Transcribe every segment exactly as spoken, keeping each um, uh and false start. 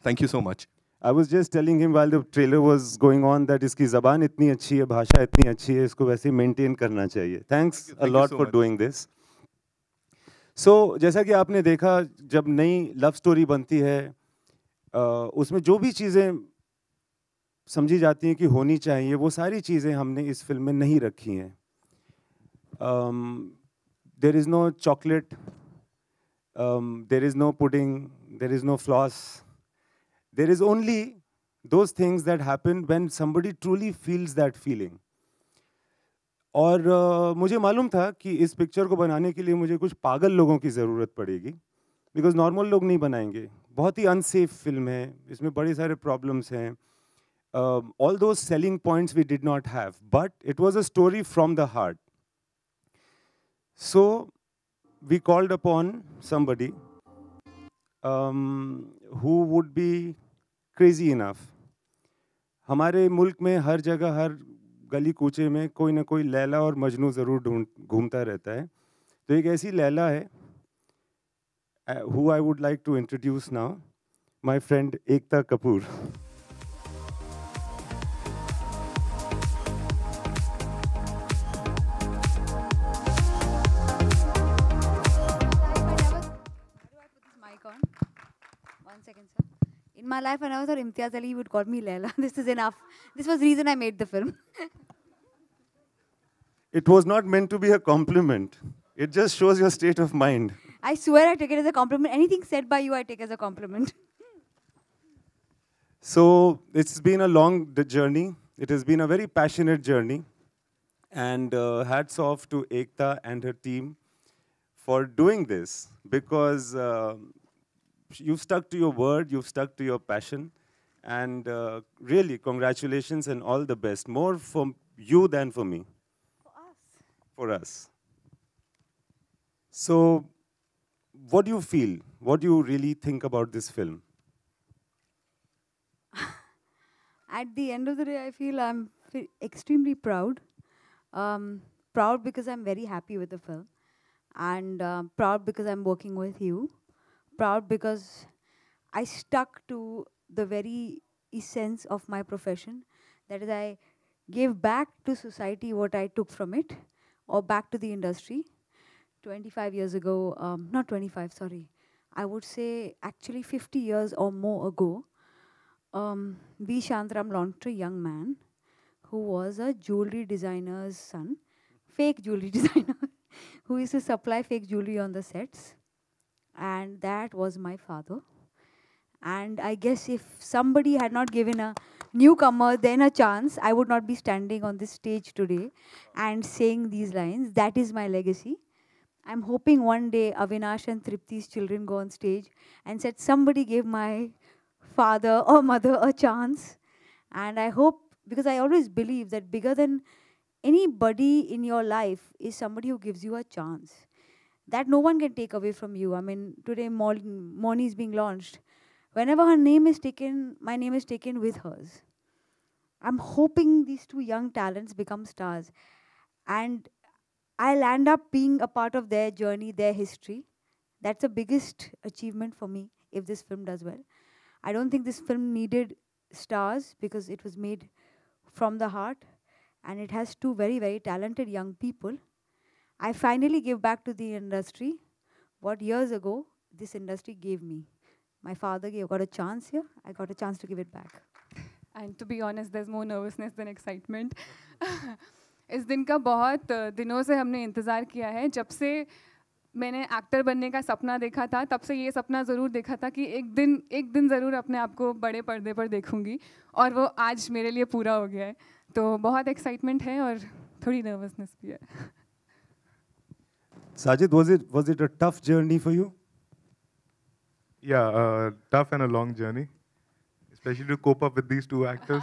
Thank you so much. I was just telling him while the trailer was going on that इसकी ज़बान इतनी अच्छी है, भाषा इतनी अच्छी है, इसको वैसे maintain करना चाहिए. Thanks Thank you, a thank you lot so for much. doing this. So जैसा कि आपने देखा, जब नई love story बनती है, uh, उसमें जो भी चीज़ें समझी जाती हैं कि होनी चाहिए, वो सारी चीज़ें हमने इस फिल्म में नहीं रखी हैं. Um, there is no chocolate, um, there is no pudding, there is no floss. There is only those things that happen when somebody truly feels that feeling. और uh, मुझे मालूम था कि इस पिक्चर को बनाने के लिए मुझे कुछ पागल लोगों की ज़रूरत पड़ेगी, बिकॉज नॉर्मल लोग नहीं बनाएंगे. बहुत ही अनसेफ फिल्म है, इसमें बड़े सारे प्रॉब्लम्स हैं. All those selling points we did not have, but it was a story from the heart. So we called upon somebody um, who would be crazy enough. हमारे मुल्क में हर जगह, हर गली कूचे में कोई ना कोई लैला और मजनू ज़रूर ढूंढ घूमता रहता है. तो एक ऐसी लैला है, who I would like to introduce now, my friend Ekta Kapoor. One second, sir. In my life, I never thought Imtiaz Ali would call me Laila. This is enough. This was the reason I made the film. It was not meant to be a compliment. It just shows your state of mind. I swear I take it as a compliment. Anything said by you, I take as a compliment. So it's been a long d- journey. It has been a very passionate journey. And uh, hats off to Ekta and her team for doing this, because uh, you've stuck to your word, you've stuck to your passion, and uh, really, congratulations and all the best. More for you than for me. For us. For us. So, what do you feel? What do you really think about this film? At the end of the day, I feel I'm fe- extremely proud. Um, proud because I'm very happy with the film. And uh, proud because I'm working with you. Proud because I stuck to the very essence of my profession. That is, I gave back to society what I took from it, or back to the industry. twenty-five years ago, um, not twenty-five, sorry, I would say actually fifty years or more ago, um, V. Shantaram launched a young man who was a jewelry designer's son, fake jewelry designer, who used to supply fake jewelry on the sets. And that was my father. And I guess if somebody had not given a newcomer then a chance, I would not be standing on this stage today and saying these lines. That is my legacy. I'm hoping one day Avinash and Tripti's children go on stage and said, somebody gave my father or mother a chance. And I hope, because I always believe that bigger than anybody in your life is somebody who gives you a chance. That no one can take away from you. I mean, today Moni is being launched. Whenever her name is taken, my name is taken with hers. I'm hoping these two young talents become stars. And I'll end up being a part of their journey, their history. That's the biggest achievement for me if this film does well. I don't think this film needed stars because it was made from the heart. And it has two very, very talented young people. I finally give back to the industry what years ago this industry gave me. My father gave, got a chance here. I got a chance to give it back. And to be honest, there's more nervousness than excitement. इस दिन का बहुत दिनों से हमने इंतज़ार किया है. जब से मैंने एक्टर बनने का सपना देखा था, तब से ये सपना ज़रूर देखा था कि एक दिन एक दिन ज़रूर अपने आप को बड़े पर्दे पर देखूंगी, और वो आज मेरे लिए पूरा हो गया है. तो बहुत एक्साइटमेंट है और थोड़ी नर्वसनेस भी है. Sajid, was it was it a tough journey for you? Yeah, uh, tough and a long journey, especially to cope up with these two actors.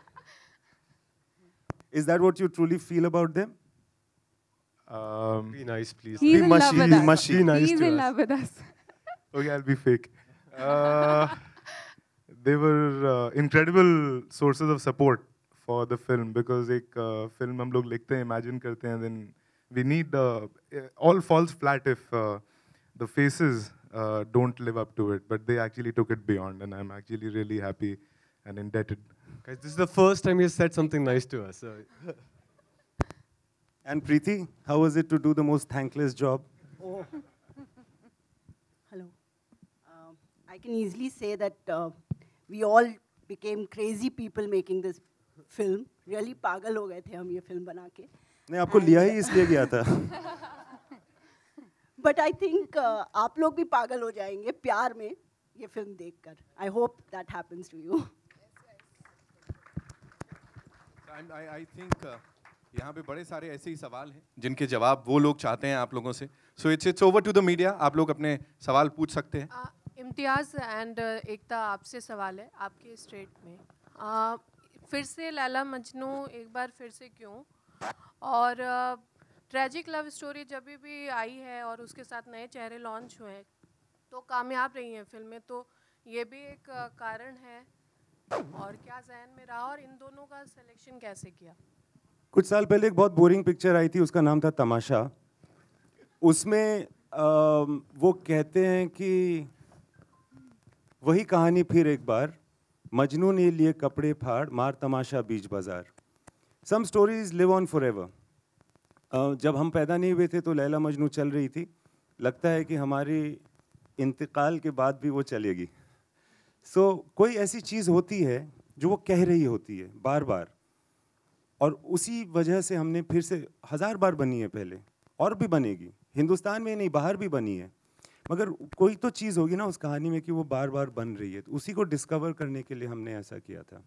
Is that what you truly feel about them? Um, Be nice, please. He's Be in mushy, love with be us. mushy. Be nice He's to in us. love with us. okay, I'll be fake. Uh, they were uh, incredible sources of support for the film, because एक uh, film हम लोग लिखते हैं, imagine करते हैं, then we need the uh, all falls flat if uh, the faces uh, don't live up to it, but they actually took it beyond, and I'm actually really happy and indebted. Guys, this is the first time you said something nice to us. So. And Preeti, how was it to do the most thankless job? Oh. Hello. Um, I can easily say that uh, we all became crazy people making this film. Really पागल हो गए थे हम ये film बना के. नहीं, आपको लिया ही इसलिए गया था. But I think uh, आप लोग भी पागल हो जाएंगे प्यार में ये film देखकर. I hope that happens to you. And I, I think uh, यहाँ पे बड़े सारे ऐसे ही सवाल हैं जिनके जवाब वो लोग चाहते हैं आप लोगों से. So it's it's over to the media. आप लोग अपने सवाल पूछ सकते हैं. uh, इम्तियाज़ एंड एकता आपसे सवाल है आपके स्टेट में. uh, फिर से लैला मजनू एक बार फिर से क्यों? और ट्रेजिक लव स्टोरी जब भी आई है और उसके साथ नए चेहरे लॉन्च हुए हैं तो कामयाब रही हैं फिल्में, तो ये भी एक uh, कारण है. और क्या जहन में रहा और इन दोनों का सिलेक्शन कैसे किया? कुछ साल पहले एक बहुत बोरिंग पिक्चर आई थी, उसका नाम था तमाशा. उसमें आ, वो कहते हैं कि वही कहानी फिर एक बार, मजनू ने लिए कपड़े फाड़ मार तमाशा बीच बाजार. Some stories live on forever. जब हम पैदा नहीं हुए थे तो लैला मजनू चल रही थी. लगता है कि हमारी इंतकाल के बाद भी वो चलेगी. सो so, कोई ऐसी चीज़ होती है जो वो कह रही होती है बार बार, और उसी वजह से हमने फिर से हज़ार बार बनी है पहले और भी बनेगी. हिंदुस्तान में नहीं, बाहर भी बनी है, मगर कोई तो चीज़ होगी ना उस कहानी में कि वो बार बार बन रही है. तो उसी को डिस्कवर करने के लिए हमने ऐसा किया था.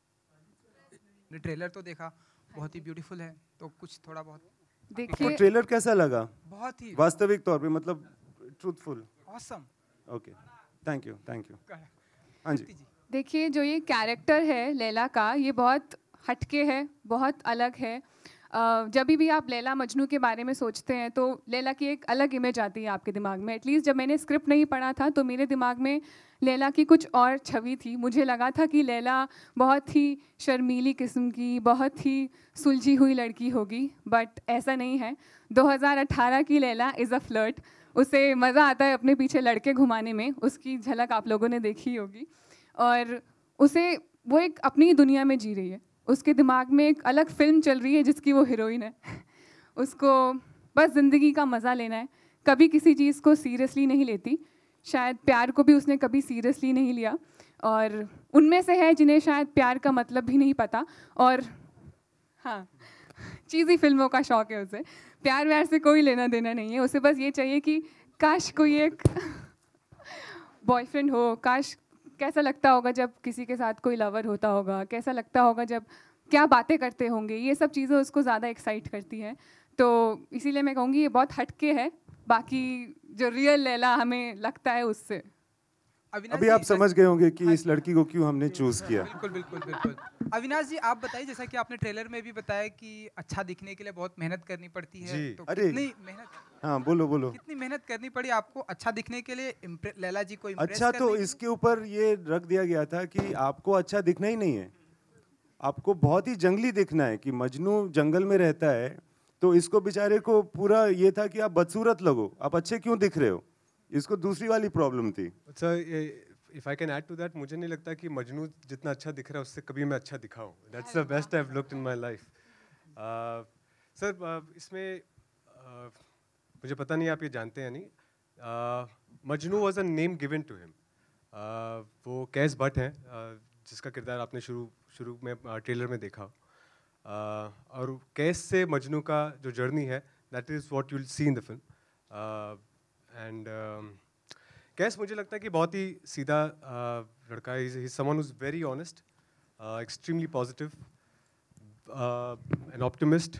ट्रेलर तो देखा, बहुत ही ब्यूटीफुल है, तो कुछ थोड़ा बहुत देखिए. तो ट्रेलर कैसा लगा? बहुत ही वास्तविक तौर पे, मतलब truthful. Awesome. Okay, thank you thank you. हाँ जी. देखिए, जो ये कैरेक्टर है लैला का, ये बहुत हटके है, बहुत अलग है. Uh, जब भी आप लैला मजनू के बारे में सोचते हैं तो लैला की एक अलग इमेज आती है आपके दिमाग में. एटलीस्ट जब मैंने स्क्रिप्ट नहीं पढ़ा था तो मेरे दिमाग में लैला की कुछ और छवि थी. मुझे लगा था कि लैला बहुत ही शर्मीली किस्म की, बहुत ही सुलझी हुई लड़की होगी, बट ऐसा नहीं है. दो हज़ार अठारह की लैला इज़ अ फ्लर्ट. उसे मज़ा आता है अपने पीछे लड़के घुमाने में. उसकी झलक आप लोगों ने देखी होगी. और उसे वो एक अपनी दुनिया में जी रही है. उसके दिमाग में एक अलग फिल्म चल रही है जिसकी वो हीरोइन है. उसको बस ज़िंदगी का मज़ा लेना है. कभी किसी चीज़ को सीरियसली नहीं लेती. शायद प्यार को भी उसने कभी सीरियसली नहीं लिया. और उनमें से है जिन्हें शायद प्यार का मतलब भी नहीं पता. और हाँ, चीज़ी फिल्मों का शौक़ है उसे. प्यार व्यार से कोई लेना देना नहीं है. उसे बस ये चाहिए कि काश कोई एक बॉयफ्रेंड हो. काश कैसा लगता होगा जब किसी के साथ कोई लवर होता होगा, कैसा लगता होगा जब क्या बातें करते होंगे. ये सब चीज़ें उसको ज़्यादा एक्साइट करती हैं. तो इसीलिए मैं कहूँगी ये बहुत हटके है बाकी जो रियल लैला हमें लगता है उससे. अभी आप समझ गए होंगे कि इस लड़की को क्यों हमने चूज किया. बिल्कुल बिल्कुल बिल्कुल. अविनाश जी, आप बताइए, जैसा कि आपने ट्रेलर में भी बताया कि अच्छा दिखने के लिए बहुत मेहनत करनी पड़ती है. तो कितनी मेहनत? हाँ, बोलो बोलो. कितनी मेहनत करनी पड़ी आपको अच्छा दिखने के लिए, लैला जी को इम्प्रेस अच्छा, तो इसके ऊपर ये रख दिया गया था कि आपको अच्छा दिखना ही नहीं है, आपको बहुत ही जंगली दिखना है. कि मजनू जंगल में रहता है तो इसको बेचारे को पूरा ये था कि आप बदसूरत लगो, आप अच्छे क्यों दिख रहे हो. इसको दूसरी वाली प्रॉब्लम थी. अच्छा, if I can add to that, मुझे नहीं लगता कि मजनू जितना अच्छा दिख रहा है उससे कभी मैं अच्छा दिखा हूँ. That's the best I have looked in my life. Sir, इसमें uh, मुझे पता नहीं आप ये जानते हैं नहीं, uh, Majnu was a name given to him. वो कैस भट्ट हैं, uh, जिसका किरदार आपने शुरू शुरू में ट्रेलर uh, में देखा. uh, और कैस से मजनू का जो जर्नी है, that is what you will see in the film. And Kais मुझे लगता है कि बहुत ही सीधा uh, लड़का है. He is someone who is very honest, extremely positive, an optimist.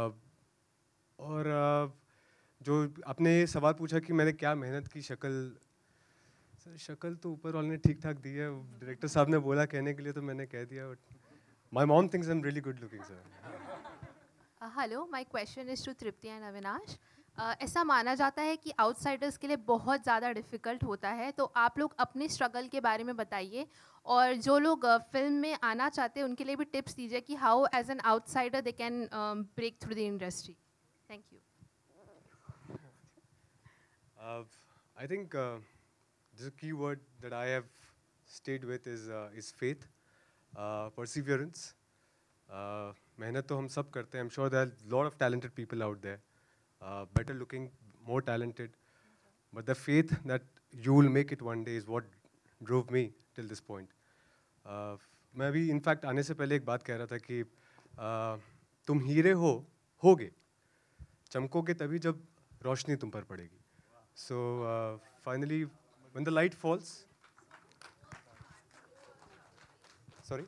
और uh, जो आपने सवाल पूछा कि मैंने क्या मेहनत की, शक्ल सर शक्ल तो ऊपर वाले ने ठीक ठाक दी है. डायरेक्टर साहब ने बोला कहने के लिए तो मैंने कह दिया. But my mom thinks I am really good looking sir. Hello, my question is to Tripti and Avinash. Uh, ऐसा माना जाता है कि आउटसाइडर्स के लिए बहुत ज़्यादा डिफ़िकल्ट होता है, तो आप लोग अपने स्ट्रगल के बारे में बताइए. और जो लोग फिल्म uh, में आना चाहते हैं उनके लिए भी टिप्स दीजिए कि how as an outsider they can break through the industry. Thank you. I think uh, the key word that I have stayed with is uh, is faith, uh, perseverance. Uh, मेहनत तो हम सब करते हैं. I'm sure there are a lot of talented people out there, uh, better looking, more talented. But the faith that you will make it one day is what drove me till this point. Uh, मैं अभी in fact आने से पहले एक बात कह रहा था कि uh, तुम हीरे हो होगे, चमकोगे तभी जब रोशनी तुम पर पड़ेगी. So uh, finally, when the light falls, sorry.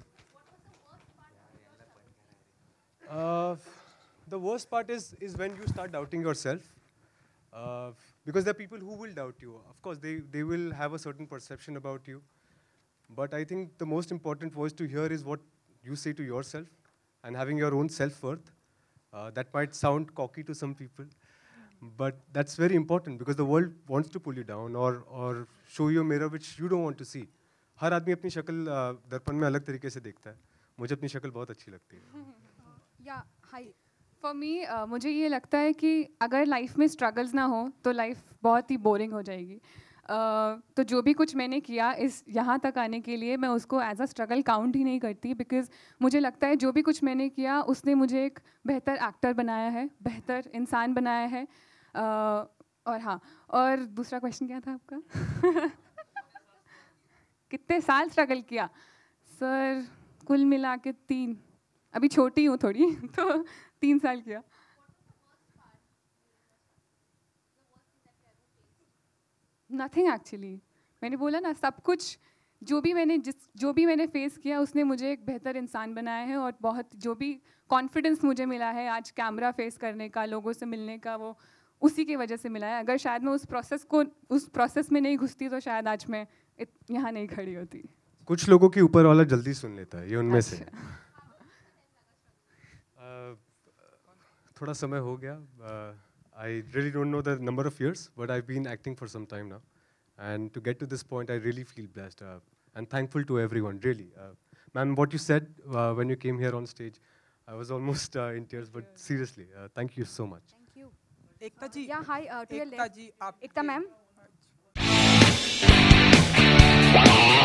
Uh, the worst part is is when you start doubting yourself, uh, because there are people who will doubt you. Of course, they they will have a certain perception about you, but I think the most important voice to hear is what you say to yourself, and having your own self-worth. Uh, that might sound cocky to some people, but that's very important because the world wants to pull you down or or show you a mirror which you don't want to see. हर आदमी अपनी शक्ल दर्पण में अलग तरीके से देखता है. मुझे अपनी शक्ल बहुत अच्छी लगती है. या हाय फॉर मी मुझे ये लगता है कि अगर लाइफ में स्ट्रगल्स ना हो तो लाइफ बहुत ही बोरिंग हो जाएगी. Uh, तो जो भी कुछ मैंने किया इस यहाँ तक आने के लिए मैं उसको एज अ स्ट्रगल काउंट ही नहीं करती, बिकॉज मुझे लगता है जो भी कुछ मैंने किया उसने मुझे एक बेहतर एक्टर बनाया है, बेहतर इंसान बनाया है. uh, और हाँ, और दूसरा क्वेश्चन क्या था आपका? कितने साल स्ट्रगल किया? सर कुल मिला के तीन. अभी छोटी हूँ थोड़ी तो तीन साल किया. Nothing actually. मैंने बोला ना, सब कुछ जो भी मैंने जिस जो भी मैंने फेस किया उसने मुझे एक बेहतर इंसान बनाया है. और बहुत जो भी कॉन्फिडेंस मुझे मिला है आज कैमरा फेस करने का, लोगों से मिलने का, वो उसी की वजह से मिला है. अगर शायद मैं उस प्रोसेस को उस प्रोसेस में नहीं घुसती तो शायद आज मैं यहाँ नहीं खड़ी होती. कुछ लोगों के ऊपर वाला जल्दी सुन लेता है, ये उनमें से. uh, थोड़ा समय हो गया. uh, I really don't know the number of years, but I've been acting for some time now. And to get to this point, I really feel blessed uh, and thankful to everyone, really. Uh, ma'am, what you said uh, when you came here on stage, I was almost uh, in tears, but seriously, uh, thank you so much. Thank you. Ekta ji. Yeah, hi, uh, to your Ekta left. ji, aap Ekta ma'am.